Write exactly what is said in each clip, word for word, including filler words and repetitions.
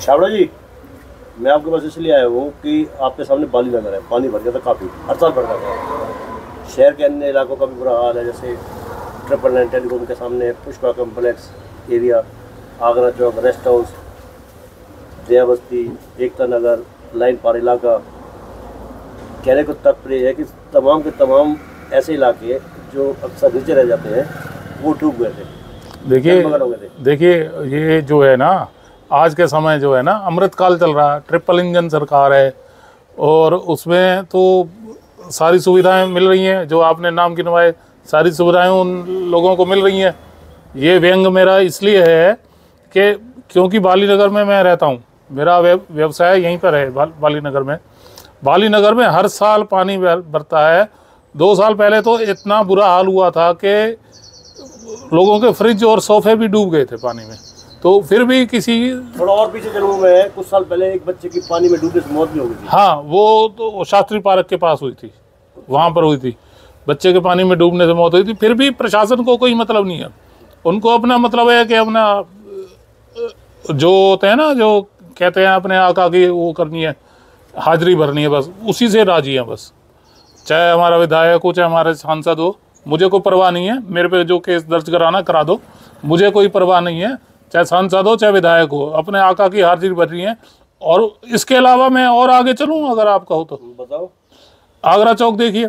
छाबड़ा जी, मैं आपके पास इसलिए आया हूँ कि आपके सामने बाली नगर है, पानी भर गया था काफ़ी, हर साल भरता था। शहर के अन्य इलाकों का भी बुरा हाल है, जैसे ट्रिपल नाइन टेलीकॉम के सामने Pushpa complex area, Agra Chowk, rest house, Daya Basti, Ekta नगर, लाइन पार इलाका। कहने को तात्पर्य है कि तमाम के तमाम ऐसे इलाके जो अक्सर नीचे रह जाते हैं वो डूब गए थे। देखिए देखिए ये जो है ना, आज के समय जो है ना, अमृतकाल चल रहा है, ट्रिपल इंजन सरकार है और उसमें तो सारी सुविधाएं मिल रही हैं, जो आपने नाम गिनवाए सारी सुविधाएं उन लोगों को मिल रही हैं। ये व्यंग मेरा इसलिए है कि क्योंकि बाली नगर में मैं रहता हूँ, मेरा व्यवसाय यहीं पर है बाली नगर में। बाली नगर में हर साल पानी भरता है। दो साल पहले तो इतना बुरा हाल हुआ था कि लोगों के फ्रिज और सोफे भी डूब गए थे पानी में। तो फिर भी किसी थोड़ा और पीछे चलूँ मैं, कुछ साल पहले एक बच्चे की पानी में डूबने से मौत भी हो गई थी। हाँ, वो तो शास्त्री पार्क के पास हुई थी, वहाँ पर हुई थी, बच्चे के पानी में डूबने से मौत हुई थी। फिर भी प्रशासन को कोई मतलब नहीं है, उनको अपना मतलब है कि अपना जो होते हैं ना, जो कहते हैं अपने आका की वो करनी है, हाजिरी भरनी है, बस उसी से राजी है। बस चाहे हमारा विधायक हो, चाहे हमारे सांसद हो, मुझे कोई परवाह नहीं है, मेरे पे जो केस दर्ज कराना करा दो, मुझे कोई परवाह नहीं है। चाहे सांसद हो चाहे विधायक हो, अपने आका की हाजिरी भरनी है। और इसके अलावा मैं और आगे चलूँ अगर आप कहो तो बताओ। आगरा चौक देखिए,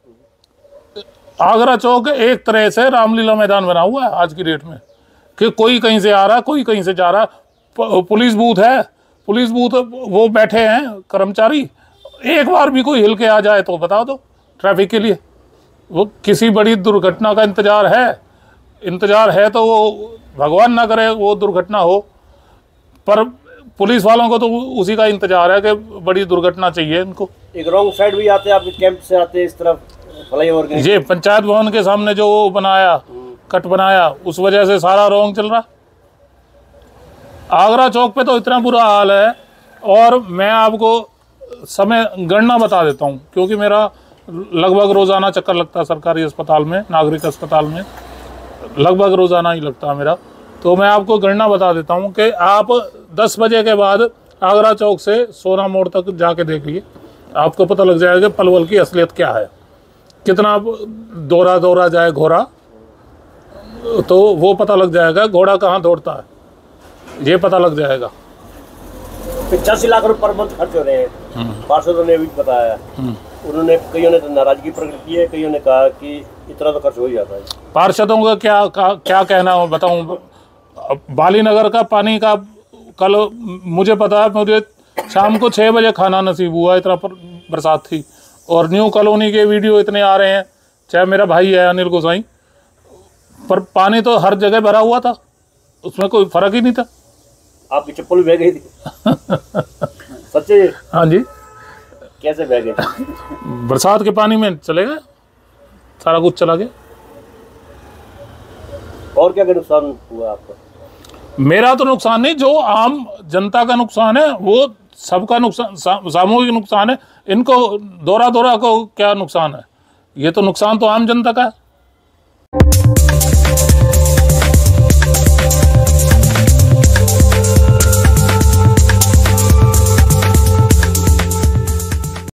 आगरा चौक एक तरह से रामलीला मैदान बना हुआ है आज की डेट में, कि कोई कहीं से आ रहा, कोई कहीं से जा रहा। पुलिस बूथ है, पुलिस बूथ वो बैठे हैं कर्मचारी, एक बार भी कोई हिल के आ जाए तो बता दो ट्रैफिक के लिए। वो किसी बड़ी दुर्घटना का इंतजार है, इंतजार है तो वो भगवान ना करे वो दुर्घटना हो, पर पुलिस वालों को तो उसी का इंतजार है कि बड़ी दुर्घटना चाहिए इनको। एक रॉन्ग साइड भी आते हैं, आपके कैंप से आते हैं इस तरफ फ्लाईओवर के। ये पंचायत भवन के सामने जो वो बनाया, कट बनाया, उस वजह से सारा रॉन्ग चल रहा। आगरा चौक पे तो इतना बुरा हाल है। और मैं आपको समय गणना बता देता हूँ, क्योंकि मेरा लगभग रोज़ाना चक्कर लगता है सरकारी अस्पताल में, नागरिक अस्पताल में लगभग रोज़ाना ही लगता है मेरा। तो मैं आपको गणना बता देता हूँ कि आप दस बजे के बाद आगरा चौक से सोना मोड़ तक जाके देखिए, आपको पता लग जाएगा पलवल की असलियत क्या है। कितना दौड़ा दौड़ा जाए घोड़ा, तो वो पता लग जाएगा घोड़ा कहाँ दौड़ता है, ये पता लग जाएगा। पचासी लाख रुपए पर मंथ खर्च हो रहे हैं, पार्षदों ने भी बताया। उन्होंने, कईयों ने तो नाराजगी प्रकट की है, कईयों ने कहा कि इतना तो खर्च हो ही जाता है। पार्षदों का क्या क्या, क्या कहना हो बताऊं। बाली नगर का पानी का कल मुझे पता है, मुझे शाम को छः बजे खाना नसीब हुआ, इतना बरसात थी। और न्यू कॉलोनी के वीडियो इतने आ रहे हैं, चाहे मेरा भाई है अनिल गोसाई, पर पानी तो हर जगह भरा हुआ था, उसमें कोई फर्क ही नहीं था। आपकी चप्पल भी बह गई थी सच्चे? हाँ जी। कैसे बह गई? बरसात के पानी में चले गए, सारा कुछ चला गया। और क्या क्या नुकसान हुआ आपका? मेरा तो नुकसान नहीं, जो आम जनता का नुकसान है वो सबका नुकसान, सामूहिक नुकसान है। इनको दोहरा दोहरा को क्या नुकसान है, ये तो नुकसान तो आम जनता का है।